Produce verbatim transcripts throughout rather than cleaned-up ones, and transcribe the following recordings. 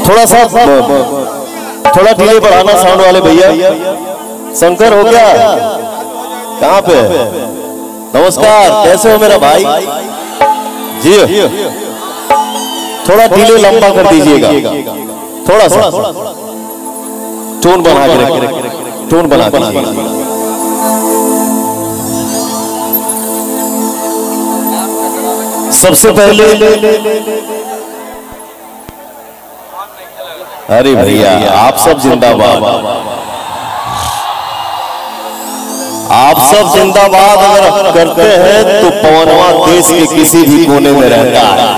थोड़ा सा थोड़ा डिले बढ़ाना साउंड वाले भैया। शंकर हो क्या? कहाँ पे? नमस्कार, कैसे हो मेरा भाई जी? थोड़ा डिले लंबा कर दीजिएगा, थोड़ा सा टोन बना के रखिए, टोन बना दीजिएगा। सबसे पहले अरे भैया आप सब जिंदाबाद, आप सब जिंदाबाद अगर करते हैं तो पवनवा देश के किसी भी कोने में रहता है,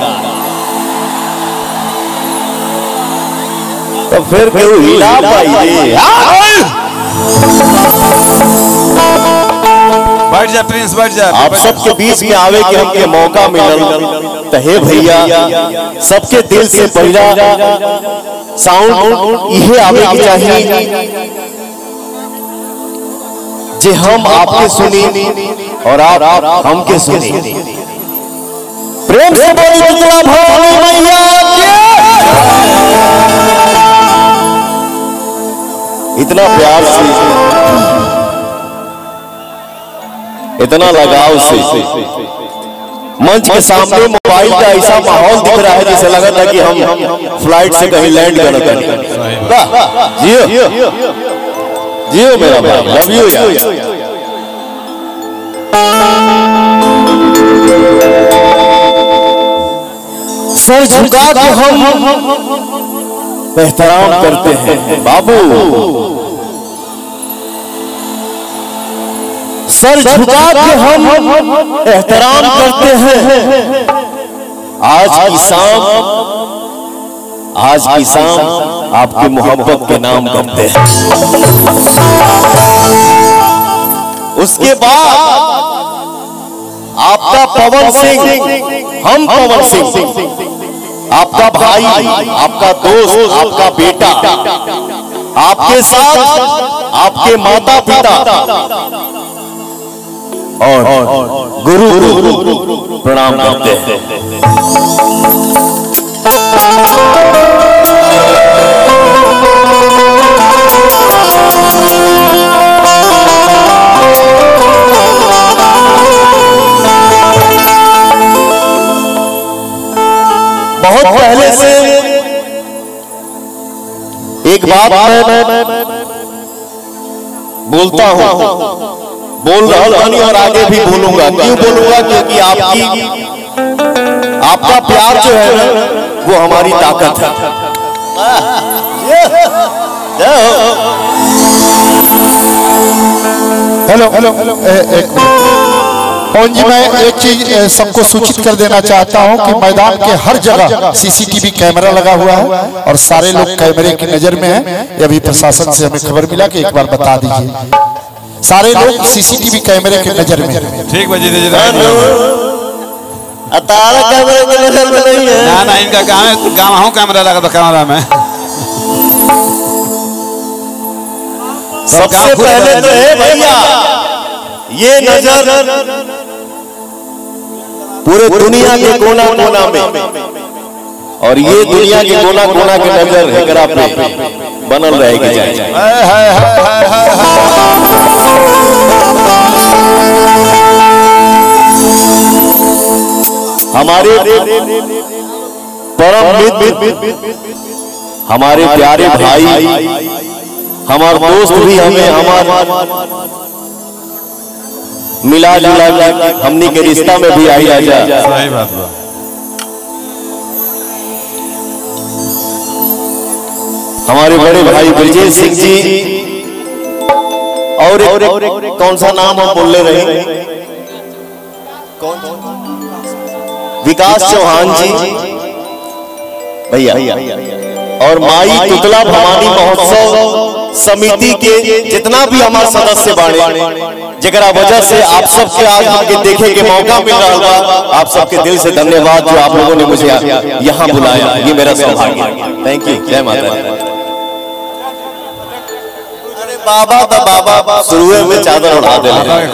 तो फिर क्यों हिला पाइए? बैठ जा प्रिंस, बैठ जा। आप सबके बीच में आवे के हमके मौका मिलल तो हे भैया सबके दिल से पहला साउंड इहे आवे के चाहिए जे हम आपके सुनी और आप हमके सुनी। प्रेम से बोलिए दुआ भवानी मैया की। इतना प्यार से, इतना लगाव से मंच के सामने मोबाइल का ऐसा माहौल दिख रहा है जैसे लगा था कि हम फ्लाइट से कहीं लैंड कर रहे हैं। जियो जियो मेरा भाई, लव यू यार। सर झुका के हम एहतराम करते हैं बाबू, सर झुका के हम एहतराम करते हैं। आज की शाम, आज की शाम आपकी मोहब्बत के नाम करते हैं। उसके बाद आपका पवन सिंह, हम पवन सिंह, आपका भाई, आपका दोस्त, आपका बेटा, आपके साथ आपके माता पिता और गुरु प्रणाम करते हैं। बहुत पहले से एक बात मैं बोलता हूं, बोल रहा हूं और आगे भी बोलूंगा। क्यों बोलूंगा? क्योंकि आपकी आपका प्यार जो है ना वो हमारी ताकत है। हेलो हेलो हेलो एक पवन जी, मैं एक चीज सबको सूचित कर देना चाहता हूं कि मैदान के हर जगह सीसीटीवी कैमरा लगा हुआ है और सारे लोग कैमरे की नजर में हैं। ये अभी प्रशासन से हमें खबर मिला कि एक बार बता दीजिए, सारे लोग सीसीटीवी कैमरे के नजर में। ठीक बजी दे अतारा कैमरे के नजर में नहीं है ना, ना इनका काम है, गाँव हूँ कैमरा लगा था कैमरा में। सबसे पहले तो है भैया ये नजर पूरे दुनिया के कोना कोना में, और ये दुनिया के कोना कोना के नजर एकरा पे बनल रहेगी जाए। हमारे परम मित्र, हमारे प्यारे भाई, हमारे दोस्त भी हमें हमारे मिला जुला हमनी के रिश्ता में भी आई आ जा। सही बात बा। हमारे बड़े भाई ब्रजेश सिंह जी और एक, और एक कौन सा नाम हम बोल रहे हैं, विकास चौहान जी भैया, और माई तुतला भवानी महोत्सव समिति के जितना भी हमारे सदस्य बाड़े जरा वजह से आप सबके आज हमके देखे के मौका मिल रहा है। आप सबके दिल से धन्यवाद जो आप लोगों ने मुझे यहाँ बुलाया, ये मेरा सौभाग्य। थैंक यू, जय माता दी। अरे बाबा तो बाबा शुरू में चादर उड़ा दे।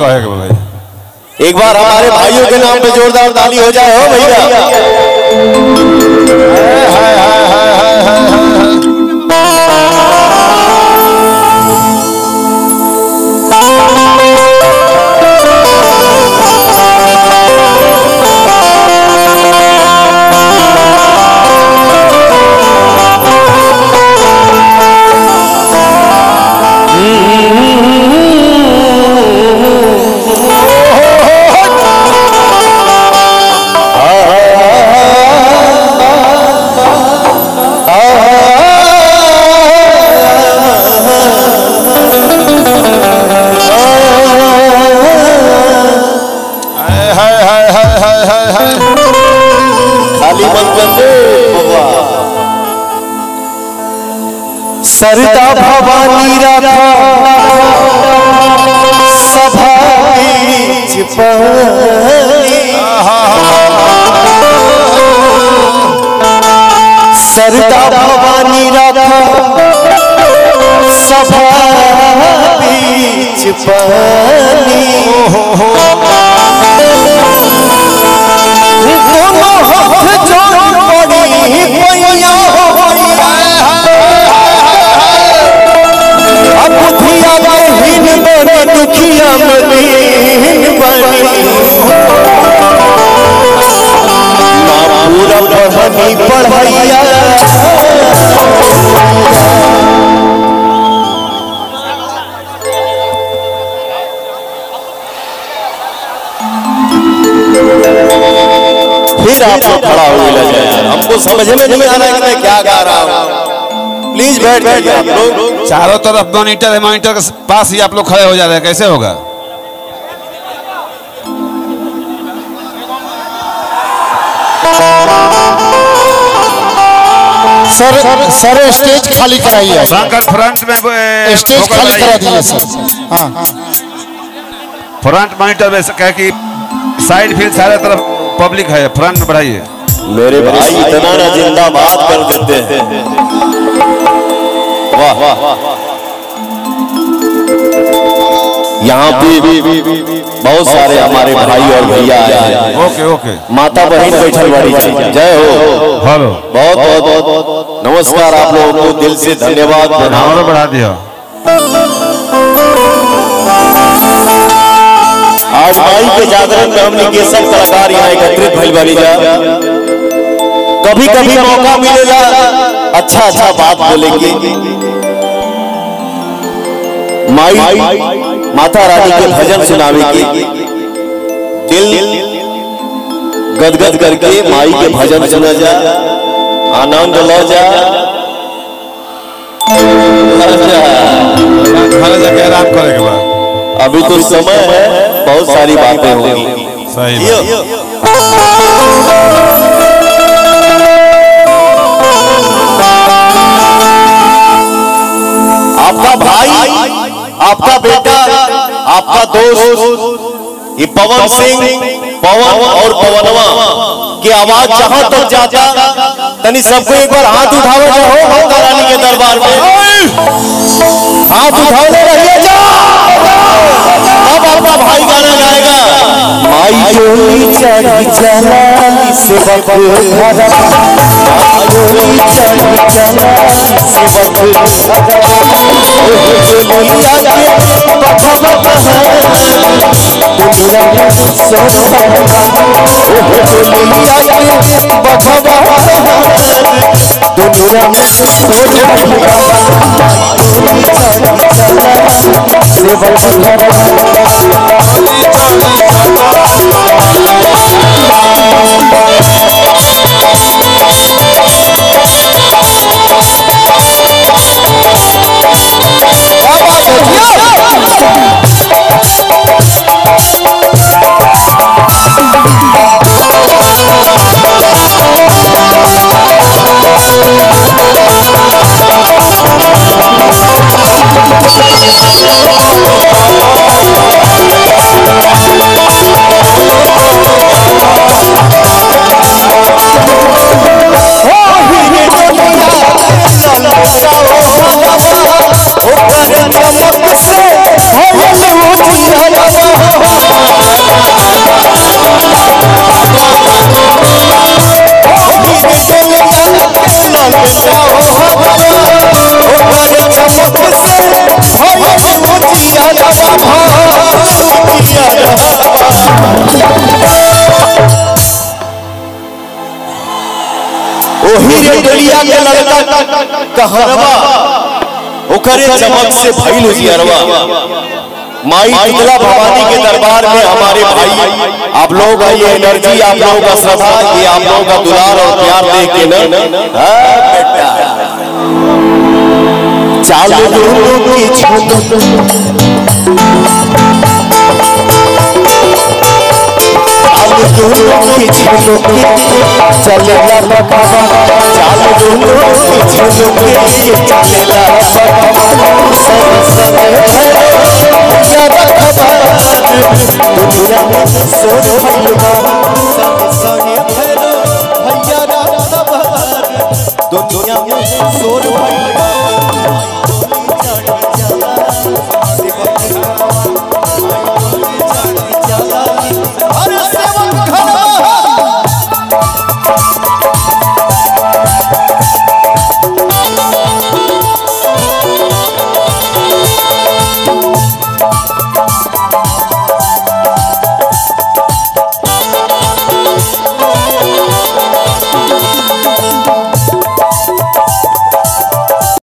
एक बार हमारे भाइयों के नाम पे जोरदार ताली हो जाए हो भैया। सरदा भवानी राधा सभा बीच पानी, सरदा भवानी राधा सभा बीच पानी, दोनों हाथ जोड़ पड़ी मैया बुधिया बहिन बने दुखिया मदीन बनी, ना पूरा पढ़नी पढ़ैया फिर आप लोग खड़ा हो जाए। हमको समझ में नहीं आ रहा है कि मैं क्या गा रहा हूँ। प्लीज बैठ जाइए आप लोग। चारों तरफ मॉनिटर है, मॉनिटर के पास ही आप लोग खड़े हो जा रहे हैं, कैसे होगा? सर सर स्टेज खाली कराइए। शंकर फ्रंट में स्टेज खाली करा दीजिए सर। हाँ फ्रंट मॉनिटर में कह कि साइड फील्ड सारे तरफ पब्लिक है, फ्रंट में बढ़ाइए। मेरे भाई इतना ना जिंदाबाद कर देते हैं। वाह वाह यहाँ पे बहुत सारे हमारे भाई और भैया आए हैं। ओके ओके माता बहन बैठल बड़ी जय हो। हेलो बहुत बहुत बहुत नमस्कार। आप लोगों को दिल से धन्यवाद। और बढ़ा दिया। आज माई के जागरण में हमने के सब कलाकार यहाँ एकत्रित भइल बानी जा। कभी कभी मौका मिलेगा अच्छा अच्छा बात बोले की। माई माता रानी के भजन सुनावे की, दिल गदगद करके माई के भजन सुना जा, आनंद लो जा। जाके आराम करेंगे बाद। अभी तो समय है, बहुत सारी बातें होंगी। सही आपका भाई, आपका बेटा, आपका दोस्त ये पवन सिंह, पवन और पवनवा की आवाज जहां तक जाता, तनी सबको एक बार हाथ उठाओ जाओ माता रानी के दरबार में। हाथ उठाओ रहिए जा। अब आपका भाई गाना गाएगा। माई जोड़ी चढ़ी चला से बबुल भरा, माई जोड़ी चढ़ी चला से बबुल भरा, बोलिया के बखा बखा दुनिया में सोना, बोलिया के बखा बखा दुनिया में सोना, से बबुल भरा। ओही रे डलिया के लड़का कहरवा ओकरे चमक से भइल उजियरवा। माई शीतला भवानी के दरबार में हमारे भाई आप लोग का ये एनर्जी, आप लोगों का श्रद्धा, ये आप लोगों का दुलार और प्यार देख के न बेटा चालू की छूट की झुलुकी चलेला बकवा, चालू की झुलुकी चलेला बकवा, सब दुनिया में सोच भइलबा, संगे भैरो भैया सब दुनिया में सोच भइलबा।